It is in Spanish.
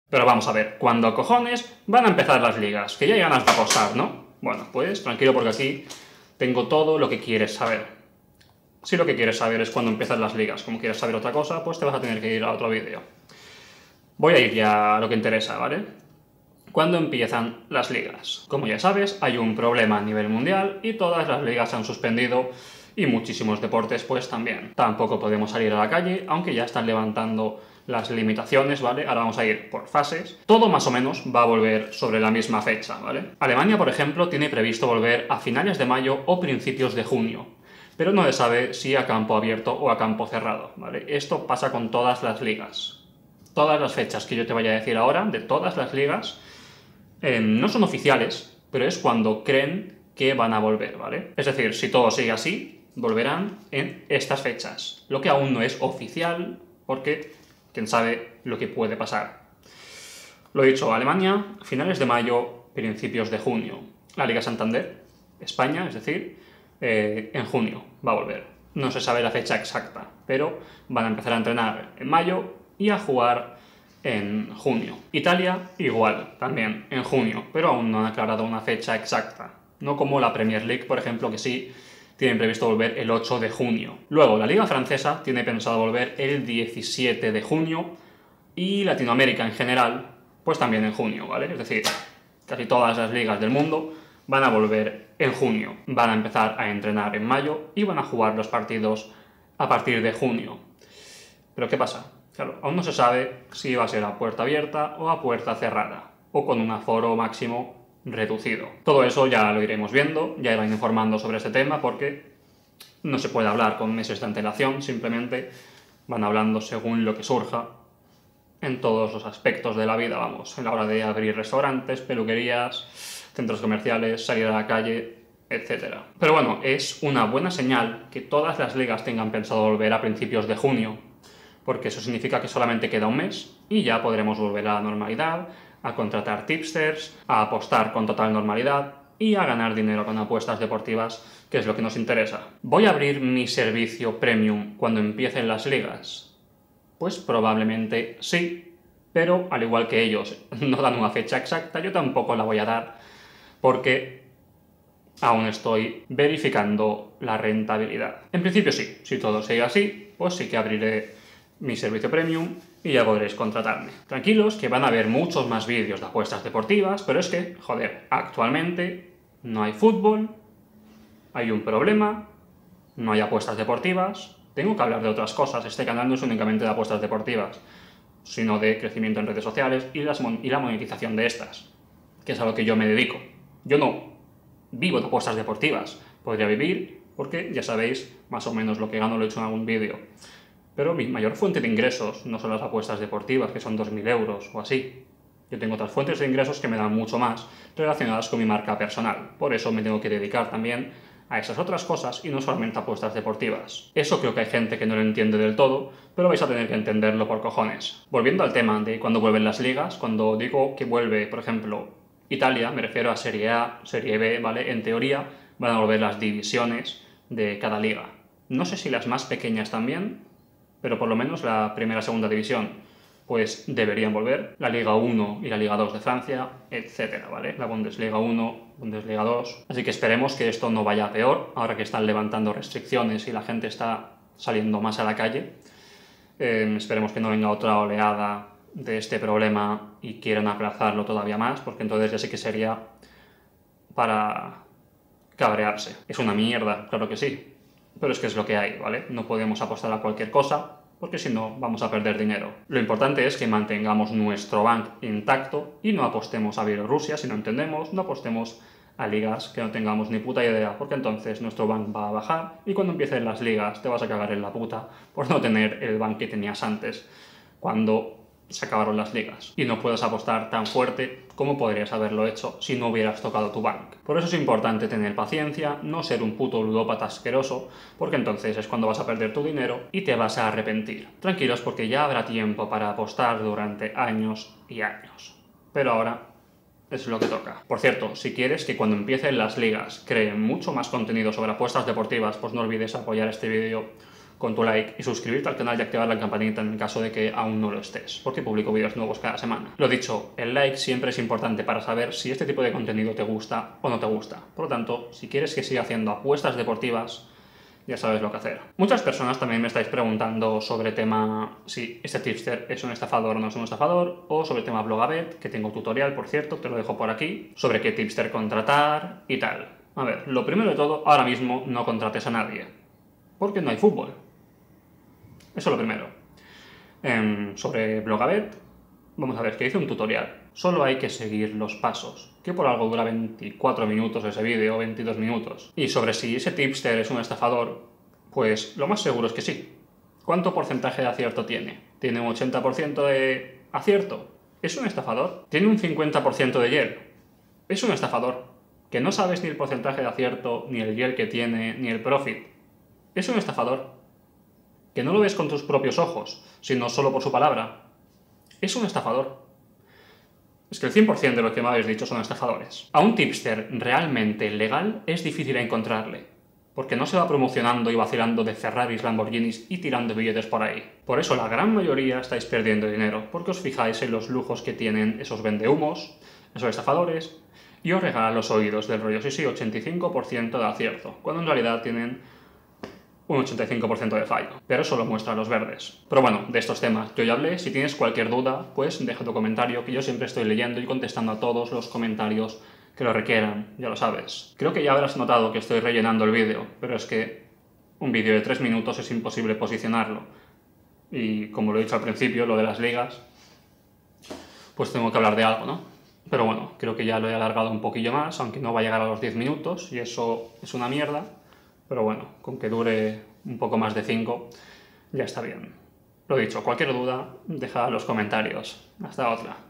Pero vamos a ver, ¿cuándo cojones van a empezar las ligas? Que ya hay ganas de apostar, ¿no? Bueno, pues tranquilo porque aquí tengo todo lo que quieres saber. Si lo que quieres saber es cuándo empiezan las ligas, como quieres saber otra cosa, pues te vas a tener que ir a otro vídeo. Voy a ir ya a lo que interesa, ¿vale? ¿Cuándo empiezan las ligas? Como ya sabes, hay un problema a nivel mundial y todas las ligas se han suspendido y muchísimos deportes pues también. Tampoco podemos salir a la calle, aunque ya están levantando las limitaciones, ¿vale? Ahora vamos a ir por fases. Todo más o menos va a volver sobre la misma fecha, ¿vale? Alemania, por ejemplo, tiene previsto volver a finales de mayo o principios de junio, pero no se sabe si a campo abierto o a campo cerrado, ¿vale? Esto pasa con todas las ligas. Todas las fechas que yo te vaya a decir ahora, de todas las ligas, no son oficiales, pero es cuando creen que van a volver, ¿vale? Es decir, si todo sigue así, volverán en estas fechas, lo que aún no es oficial, porque quién sabe lo que puede pasar. Lo dicho, Alemania, finales de mayo, principios de junio. La Liga Santander, España, es decir, en junio va a volver. No se sabe la fecha exacta, pero van a empezar a entrenar en mayo y a jugar en junio. Italia, igual, también en junio, pero aún no han aclarado una fecha exacta. No como la Premier League, por ejemplo, que sí tienen previsto volver el 8 de junio. Luego, la Liga Francesa tiene pensado volver el 17 de junio y Latinoamérica en general, pues también en junio, ¿vale? Es decir, casi todas las ligas del mundo van a volver en junio. Van a empezar a entrenar en mayo y van a jugar los partidos a partir de junio. ¿Pero qué pasa? Claro, aún no se sabe si va a ser a puerta abierta o a puerta cerrada, o con un aforo máximo reducido. Todo eso ya lo iremos viendo, ya irán informando sobre este tema, porque no se puede hablar con meses de antelación, simplemente van hablando según lo que surja en todos los aspectos de la vida, vamos, en la hora de abrir restaurantes, peluquerías, centros comerciales, salir a la calle, etc. Pero bueno, es una buena señal que todas las ligas tengan pensado volver a principios de junio, porque eso significa que solamente queda un mes y ya podremos volver a la normalidad, a contratar tipsters, a apostar con total normalidad y a ganar dinero con apuestas deportivas, que es lo que nos interesa. ¿Voy a abrir mi servicio premium cuando empiecen las ligas? Pues probablemente sí, pero al igual que ellos no dan una fecha exacta, yo tampoco la voy a dar, porque aún estoy verificando la rentabilidad. En principio sí, si todo sigue así, pues sí que abriré mi servicio premium y ya podréis contratarme. Tranquilos, que van a haber muchos más vídeos de apuestas deportivas, pero es que, joder, actualmente no hay fútbol, hay un problema, no hay apuestas deportivas, tengo que hablar de otras cosas, este canal no es únicamente de apuestas deportivas, sino de crecimiento en redes sociales y la monetización de estas, que es a lo que yo me dedico. Yo no vivo de apuestas deportivas, podría vivir, porque ya sabéis más o menos lo que gano, lo he hecho en algún vídeo. Pero mi mayor fuente de ingresos no son las apuestas deportivas, que son 2.000 euros o así. Yo tengo otras fuentes de ingresos que me dan mucho más relacionadas con mi marca personal. Por eso me tengo que dedicar también a esas otras cosas y no solamente a apuestas deportivas. Eso creo que hay gente que no lo entiende del todo, pero vais a tener que entenderlo por cojones. Volviendo al tema de cuando vuelven las ligas, cuando digo que vuelve, por ejemplo, Italia, me refiero a Serie A, Serie B, ¿vale? En teoría van a volver las divisiones de cada liga. No sé si las más pequeñas también, pero por lo menos la primera y segunda división pues deberían volver, la Liga 1 y la Liga 2 de Francia, etcétera, ¿vale? La Bundesliga 1, Bundesliga 2... Así que esperemos que esto no vaya a peor, ahora que están levantando restricciones y la gente está saliendo más a la calle. Esperemos que no venga otra oleada de este problema y quieran aplazarlo todavía más, porque entonces ya sí que sería para cabrearse. Es una mierda, claro que sí, pero es que es lo que hay, ¿vale? No podemos apostar a cualquier cosa, porque si no vamos a perder dinero. Lo importante es que mantengamos nuestro bank intacto y no apostemos a Bielorrusia si no entendemos, no apostemos a ligas que no tengamos ni puta idea, porque entonces nuestro bank va a bajar y cuando empiecen las ligas te vas a cagar en la puta por no tener el bank que tenías antes cuando se acabaron las ligas. Y no puedes apostar tan fuerte como podrías haberlo hecho si no hubieras tocado tu bank. Por eso es importante tener paciencia, no ser un puto ludópata asqueroso, porque entonces es cuando vas a perder tu dinero y te vas a arrepentir. Tranquilos, porque ya habrá tiempo para apostar durante años y años. Pero ahora es lo que toca. Por cierto, si quieres que cuando empiecen las ligas creen mucho más contenido sobre apuestas deportivas, pues no olvides apoyar este vídeo con tu like y suscribirte al canal y activar la campanita en el caso de que aún no lo estés, porque publico vídeos nuevos cada semana. Lo dicho, el like siempre es importante para saber si este tipo de contenido te gusta o no te gusta. Por lo tanto, si quieres que siga haciendo apuestas deportivas, ya sabes lo que hacer. Muchas personas también me estáis preguntando sobre tema si este tipster es un estafador o no es un estafador, o sobre el tema Blogabet, que tengo tutorial, por cierto, te lo dejo por aquí, sobre qué tipster contratar y tal. A ver, lo primero de todo, ahora mismo no contrates a nadie, porque no hay fútbol. Eso es lo primero. Sobre Blogabet, vamos a ver, que hice un tutorial. Solo hay que seguir los pasos, que por algo dura 24 minutos ese vídeo, 22 minutos. Y sobre si ese tipster es un estafador, pues lo más seguro es que sí. ¿Cuánto porcentaje de acierto tiene? ¿Tiene un 80% de acierto? ¿Es un estafador? ¿Tiene un 50% de yield? ¿Es un estafador? ¿Que no sabes ni el porcentaje de acierto, ni el yield que tiene, ni el profit? ¿Es un estafador? ¿Que no lo ves con tus propios ojos, sino solo por su palabra? ¿Es un estafador? Es que el 100% de lo que me habéis dicho son estafadores. A un tipster realmente legal es difícil encontrarle, porque no se va promocionando y vacilando de Ferraris, Lamborghinis y tirando billetes por ahí. Por eso la gran mayoría estáis perdiendo dinero, porque os fijáis en los lujos que tienen esos vendehumos, esos estafadores, y os regalan los oídos del rollo, sí, 85% de acierto, cuando en realidad tienen un 85% de fallo, pero eso lo muestran los verdes. Pero bueno, de estos temas yo ya hablé. Si tienes cualquier duda, pues deja tu comentario, que yo siempre estoy leyendo y contestando a todos los comentarios que lo requieran, ya lo sabes. Creo que ya habrás notado que estoy rellenando el vídeo, pero es que un vídeo de 3 minutos es imposible posicionarlo. Y como lo he dicho al principio, lo de las ligas, pues tengo que hablar de algo, ¿no? Pero bueno, creo que ya lo he alargado un poquillo más, aunque no va a llegar a los 10 minutos, y eso es una mierda. Pero bueno, con que dure un poco más de 5, ya está bien. Lo dicho, cualquier duda, deja en los comentarios. Hasta otra.